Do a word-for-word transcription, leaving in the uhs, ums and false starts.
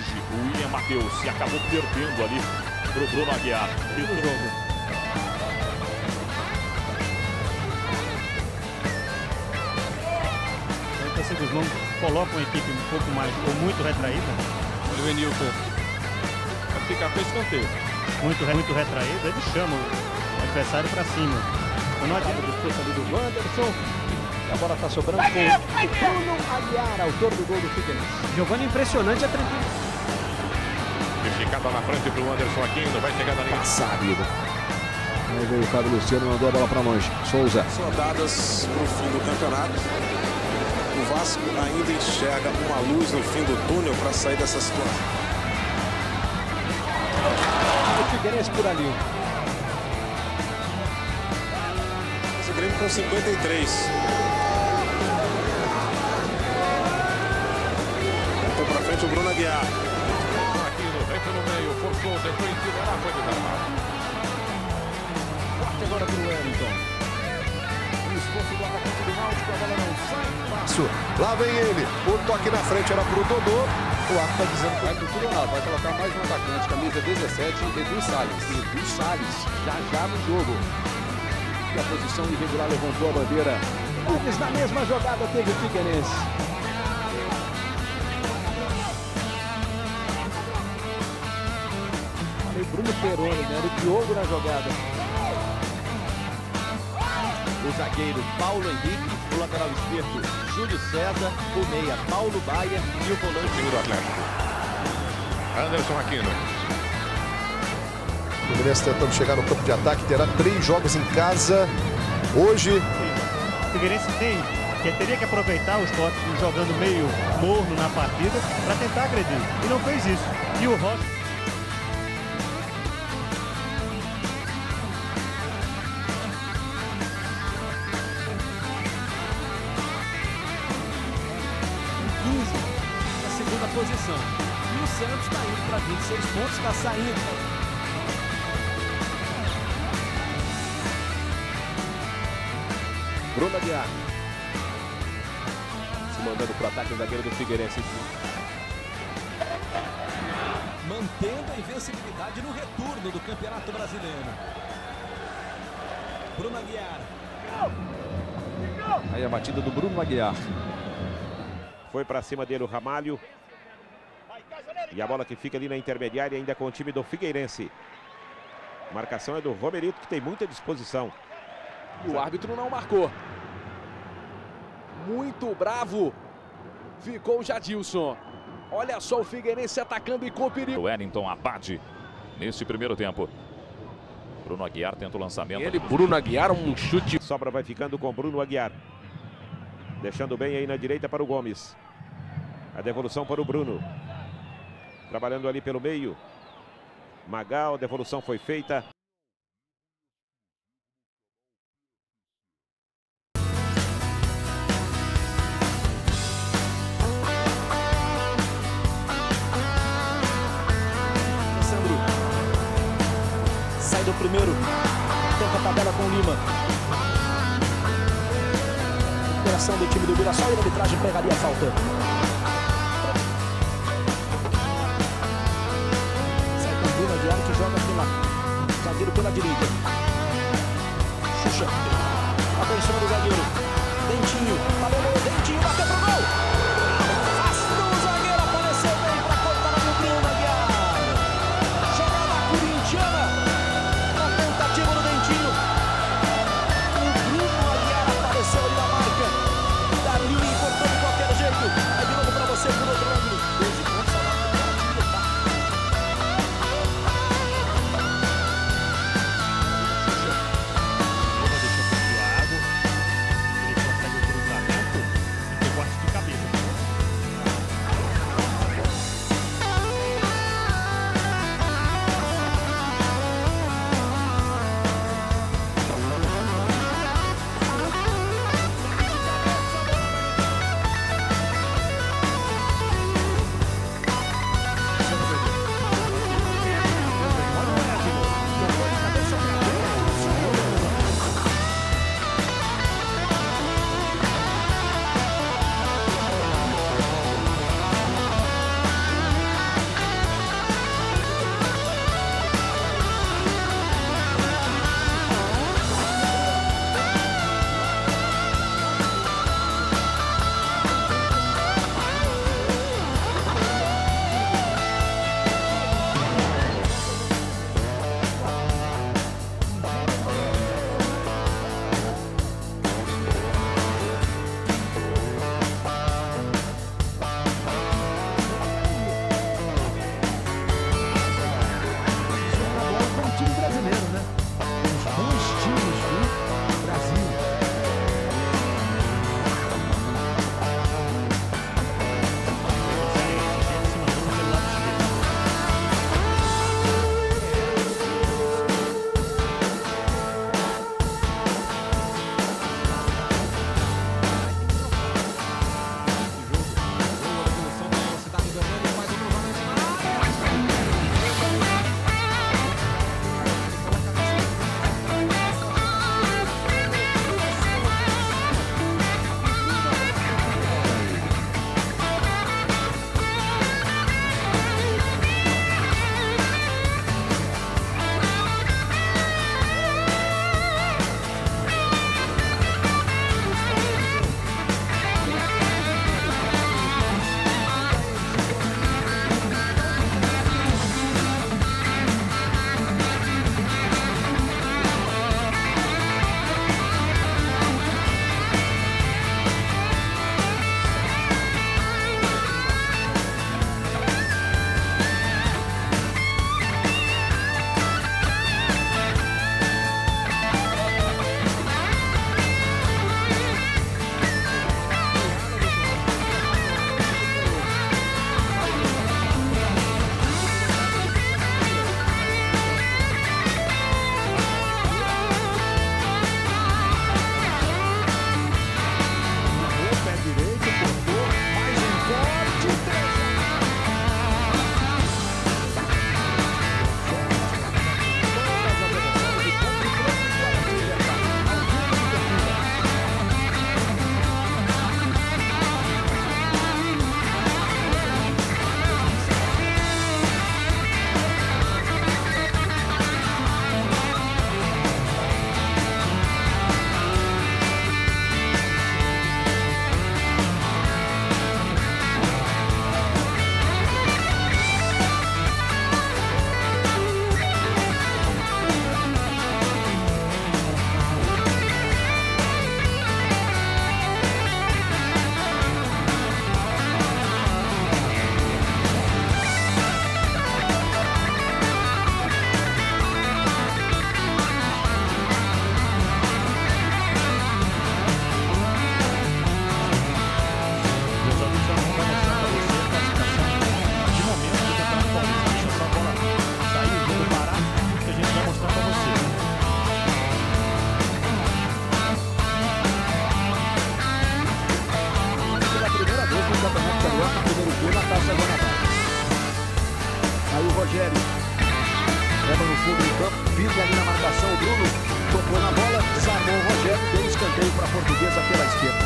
longe o William Matheus e acabou perdendo ali pro Bruno Aguiar. E o jogo. Se o Guzmão coloca uma equipe um pouco mais, ou muito retraída. Olha o Enilton. Vai ficar com escanteio. Muito, muito retraído, ele chama o adversário para cima. Não adianta o disputa ali do Wanderson. A bola está sobrando com o Bruno Aguiar, autor do gol do Figueirense. Jogando impressionante a tranquilidade. Esticada na frente pro Anderson Aquino, vai chegar na linha. Passado. Aí veio o Fábio Luciano e mandou a bola para longe. Souza. Rodadas no fim do campeonato. O Vasco ainda enxerga uma luz no fim do túnel para sair dessa situação. O Figueirense por ali. O Grêmio com cinquenta e três. Voltou para frente o Bruno Aguiar. Aquino vem pelo meio, forçou, tentou enfileirar, foi desarmado. Corte agora para o Wellington. O esforço do atacante do Náutico, a bola não sai. Passo. Lá vem ele. O toque na frente era pro Dodô. O arco está dizendo que vai pro Turonal. Vai colocar mais um atacante, camisa dezessete, Edu Salles. Edu Salles, já já no jogo. E a posição irregular levantou a bandeira. Gomes na mesma jogada teve o Figueirense. Falei Bruno Peroni, né? Era o Diogo na jogada. O zagueiro Paulo Henrique, o lateral esquerdo Júlio César, o meia Paulo Baia e o volante do Atlético. Anderson Aquino. O Figueirense tentando chegar no campo de ataque, terá três jogos em casa. Hoje. O Figueirense tem, que teria que aproveitar os toques jogando meio morno na partida para tentar agredir. E não fez isso. E o Rocha. Na segunda posição. E o Santos está indo para vinte e seis pontos, está saindo. Bruno Aguiar. Se mandando para o ataque o zagueiro do Figueirense. Mantendo a invencibilidade no retorno do Campeonato Brasileiro. Bruno Aguiar. Aí a batida do Bruno Aguiar. Foi para cima dele o Ramalho. E a bola que fica ali na intermediária ainda com o time do Figueirense. Marcação é do Romerito, que tem muita disposição. E o árbitro não marcou. Muito bravo ficou o Jadilson. Olha só o Figueirense atacando e com perigo. O Wellington Abade neste primeiro tempo. Bruno Aguiar tenta o lançamento. Ele, Bruno Aguiar, um chute. Sobra vai ficando com Bruno Aguiar. Deixando bem aí na direita para o Gomes. A devolução para o Bruno. Trabalhando ali pelo meio. Magal, a devolução foi feita. Sai do primeiro. Tenta a tabela com o Lima. Recuperação do time do Mirassol e a arbitragem pegaria a falta. Sai com o Bruno Aguiar que joga pela zagueiro pela direita. Xuxa. Atenção do zagueiro. Dentinho. Valeu, Dentinho. Bateu pro gol. Afasta o zagueiro. Apareceu bem para cortar no Bruno Aguiar. Jogada corintiana. Na tentativa do Dentinho. O Bruno Aguiar apareceu ali na marca. Dali cortou de qualquer jeito. Aí de novo para você por outro ângulo. doze pontos ao lado do time do Vasco. Deixa pro Thiago. para a Portuguesa pela esquerda.